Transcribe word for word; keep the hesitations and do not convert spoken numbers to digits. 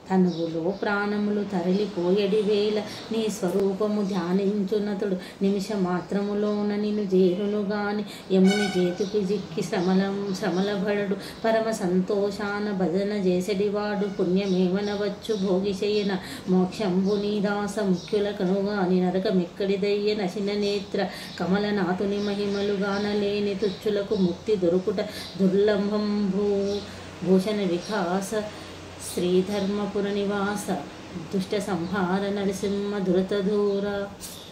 తనువులో ప్రాణములు తరలిపోయడి వేళ నీ స్వరూపము ధ్యానించునతుడు నిమిష మాత్రములోన నిన్ను చేరును గాని యముని చేతికి జిక్కి శ్రమలం శ్రమలబడడు పరమ సంతోషాన భజన చేసడివాడు పుణ్యమేమనవచ్చు భోగి చేయన మోక్షంబు నీ దాస ముఖ్యుల కనుగాని నరకమెక్కడిదయ్య నశిన నేత్ర కమలనాథుని మహిమలు గానలేని తుచ్చులకు ముక్తి దొరుకుట దుర్లభంభూ భూషణ వికాస శ్రీధర్మపుర నివాస దుష్ట సంహార నరసింహ దురత దూర।